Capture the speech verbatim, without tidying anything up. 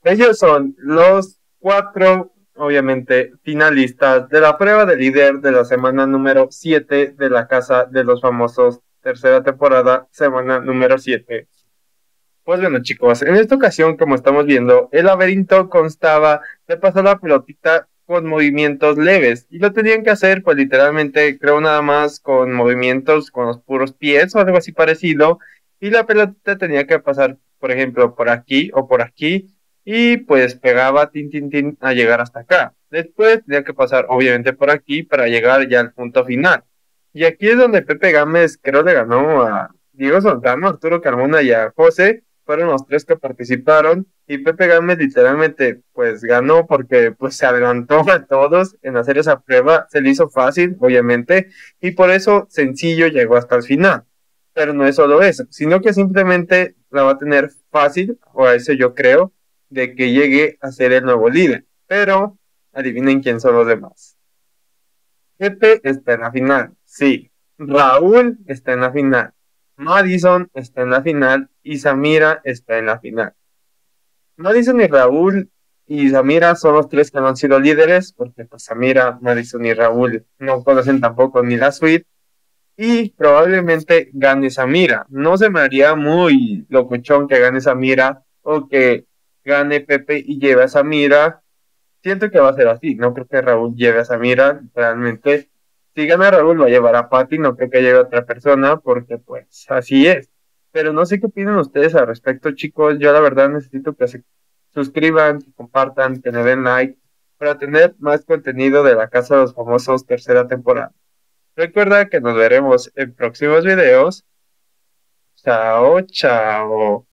Ellos son los cuatro, obviamente, finalistas de la prueba de líder de la semana número siete de la Casa de los Famosos, tercera temporada, semana número siete. Pues bueno, chicos, en esta ocasión, como estamos viendo, el laberinto constaba de pasar la pelotita con movimientos leves y lo tenían que hacer, pues literalmente, creo nada más con movimientos con los puros pies o algo así parecido, y la pelotita tenía que pasar, por ejemplo, por aquí o por aquí, y pues pegaba tin tin tin a llegar hasta acá. Después tenía que pasar, obviamente, por aquí para llegar ya al punto final. Y aquí es donde Pepe Gámez creo le ganó a Diego Soltano, Arturo Carmona y a José. Fueron los tres que participaron y Pepe Gámez literalmente pues ganó porque pues se adelantó a todos en hacer esa prueba, se le hizo fácil obviamente y por eso sencillo llegó hasta el final. Pero no es solo eso, sino que simplemente la va a tener fácil, o a eso yo creo, de que llegue a ser el nuevo líder. Pero adivinen quién son los demás. Pepe está en la final, sí. Raúl está en la final. Madison está en la final y Samira está en la final. Madison y Raúl y Samira son los tres que no han sido líderes, porque pues Samira, Madison y Raúl no conocen tampoco ni la suite, y probablemente gane Samira. No se me haría muy locochón que gane Samira o que gane Pepe y lleve a Samira. Siento que va a ser así, no creo que Raúl lleve a Samira, realmente. Si gana Raúl va a llevar a Patty, no creo que lleve a otra persona, porque pues así es. Pero no sé qué opinan ustedes al respecto, chicos. Yo la verdad necesito que se suscriban, que compartan, que le den like, para tener más contenido de la Casa de los Famosos tercera temporada. Recuerda que nos veremos en próximos videos. Chao, chao.